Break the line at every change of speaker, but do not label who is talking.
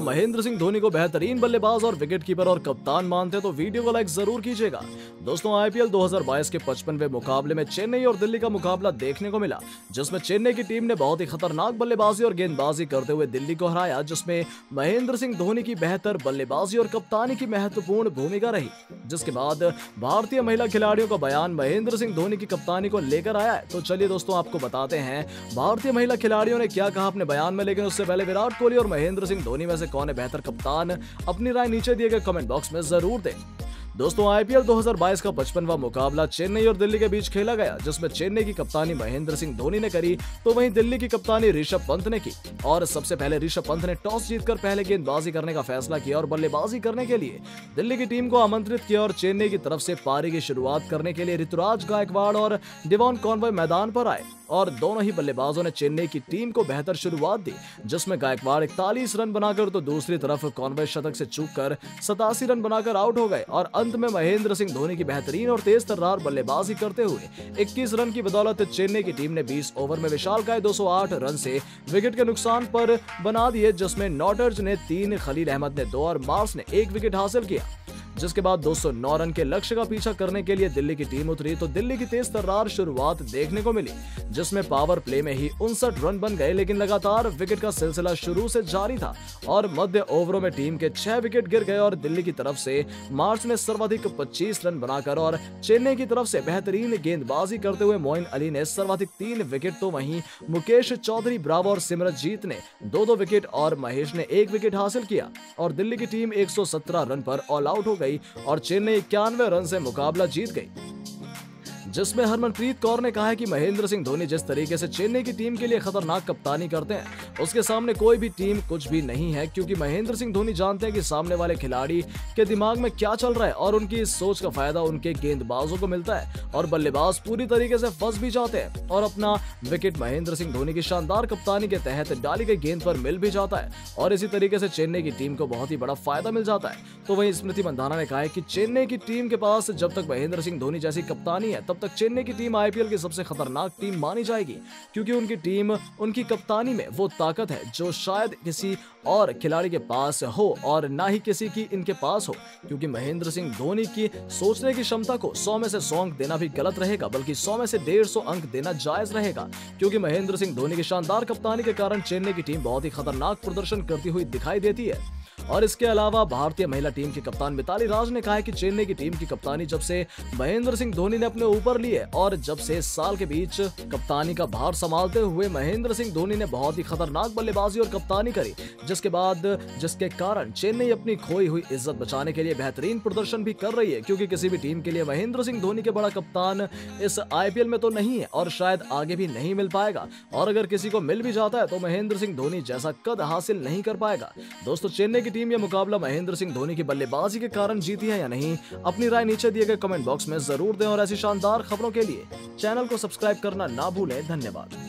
आप महेंद्र सिंह धोनी को बेहतरीन बल्लेबाज और विकेटकीपर और कप्तान मानते हैं तो वीडियो को लाइक जरूर कीजिएगा। दोस्तों, आईपीएल 2022 के 55वें मुकाबले में चेन्नई और दिल्ली का मुकाबला देखने को मिला, जिसमें चेन्नई की टीम ने बहुत ही खतरनाक बल्लेबाजी और गेंदबाजी करते हुए दिल्ली को हराया, जिसमें महेंद्र सिंह धोनी की बेहतर बल्लेबाजी और कप्तानी की महत्वपूर्ण भूमिका रही। जिसके बाद भारतीय महिला खिलाड़ियों का बयान महेंद्र सिंह धोनी की कप्तानी को लेकर आया है। तो चलिए दोस्तों, आपको बताते हैं भारतीय महिला खिलाड़ियों ने क्या कहा अपने बयान में। लेकिन उससे पहले विराट कोहली और महेंद्र सिंह धोनी में से कौन है बेहतर कप्तान, अपनी राय नीचे दिए गए कमेंट बॉक्स में जरूर दें। दोस्तों, आईपीएल 2022 का 55वां मुकाबला चेन्नई और दिल्ली के बीच खेला गया, जिसमें चेन्नई की कप्तानी महेंद्र सिंह धोनी ने करी तो वहीं दिल्ली की कप्तानी ऋषभ पंत ने की। और सबसे पहले ऋषभ पंत ने टॉस जीतकर पहले गेंदबाजी करने का फैसला किया और बल्लेबाजी करने के लिए दिल्ली की टीम को आमंत्रित किया। और चेन्नई की तरफ से पारी की शुरुआत करने के लिए ऋतुराज गायकवाड़ और डेवॉन कॉनवे मैदान पर आए और दोनों ही बल्लेबाजों ने चेन्नई की टीम को बेहतर शुरुआत दी, जिसमें गायकवाड़ 41 रन बनाकर तो दूसरी तरफ कॉनवे शतक से चूककर 87 रन बनाकर आउट हो गए। और अंत में महेंद्र सिंह धोनी की बेहतरीन और तेज तर्रार बल्लेबाजी करते हुए 21 रन की बदौलत चेन्नई की टीम ने 20 ओवर में विशालकाय 208 रन से विकेट के नुकसान पर बना दिए, जिसमें नॉटर्ज ने 3, खलील अहमद ने 2 और मार्स ने 1 विकेट हासिल किया। जिसके बाद 209 रन के लक्ष्य का पीछा करने के लिए दिल्ली की टीम उतरी तो दिल्ली की तेज तर्रार शुरुआत देखने को मिली, जिसमें पावर प्ले में ही 59 रन बन गए। लेकिन लगातार विकेट का सिलसिला शुरू से जारी था और मध्य ओवरों में टीम के 6 विकेट गिर गए। और दिल्ली की तरफ से मार्च ने सर्वाधिक 25 रन बनाकर और चेन्नई की तरफ से बेहतरीन गेंदबाजी करते हुए मोइन अली ने सर्वाधिक 3 विकेट, तो वहीं मुकेश चौधरी, ब्रावो और सिमरनजीत ने 2-2 विकेट और महेश ने 1 विकेट हासिल किया। और दिल्ली की टीम 117 रन पर ऑल आउट हो गई और चेन्नई 91 रन से मुकाबला जीत गई, जिसमें हरमनप्रीत कौर ने कहा है कि महेंद्र सिंह धोनी जिस तरीके से चेन्नई की टीम के लिए खतरनाक कप्तानी करते हैं, उसके सामने कोई भी टीम कुछ भी नहीं है, क्योंकि महेंद्र सिंह धोनी जानते हैं कि सामने वाले खिलाड़ी के दिमाग में क्या चल रहा है और उनकी इस सोच का फायदा उनके गेंदबाजों को मिलता है और बल्लेबाज पूरी तरीके से फंस भी जाते हैं और अपना विकेट महेंद्र सिंह धोनी की शानदार कप्तानी के तहत डाली गई गेंद पर मिल भी जाता है और इसी तरीके से चेन्नई की टीम को बहुत ही बड़ा फायदा मिल जाता है। तो वहीं स्मृति मंधाना ने कहा है कि चेन्नई की टीम के पास जब तक महेंद्र सिंह धोनी जैसी कप्तानी है, तब तक चेन्नई की टीम आईपीएल की सबसे खतरनाक टीम मानी जाएगी, क्योंकि उनकी टीम, उनकी कप्तानी में वो ताकत है जो शायद किसी और खिलाड़ी के पास हो और ना ही किसी की इनके पास हो। क्योंकि महेंद्र सिंह धोनी की सोचने की क्षमता को 100 में से 100 अंक देना भी गलत रहेगा, बल्कि 100 में से 150 अंक देना जायज रहेगा, क्योंकि महेंद्र सिंह धोनी की शानदार कप्तानी के कारण चेन्नई की टीम बहुत ही खतरनाक प्रदर्शन करती हुई दिखाई देती है। और इसके अलावा भारतीय महिला टीम के कप्तान मिताली राज ने कहा है कि चेन्नई की टीम की कप्तानी जब से महेंद्र सिंह धोनी ने अपने ऊपर ली है और जब से इस साल के बीच कप्तानी का भार संभालते हुए महेंद्र सिंह धोनी ने बहुत ही खतरनाक बल्लेबाजी और कप्तानी करी, जिसके कारण चेन्नई अपनी खोई हुई इज्जत बचाने के लिए बेहतरीन प्रदर्शन भी कर रही है। क्योंकि किसी भी टीम के लिए महेंद्र सिंह धोनी के बड़ा कप्तान इस आईपीएल में तो नहीं है और शायद आगे भी नहीं मिल पाएगा, और अगर किसी को मिल भी जाता है तो महेंद्र सिंह धोनी जैसा कद हासिल नहीं कर पाएगा। दोस्तों, चेन्नई की टीम यह मुकाबला महेंद्र सिंह धोनी की बल्लेबाजी के कारण जीती है या नहीं, अपनी राय नीचे दिए गए कमेंट बॉक्स में जरूर दें और ऐसी शानदार खबरों के लिए चैनल को सब्सक्राइब करना ना भूलें। धन्यवाद।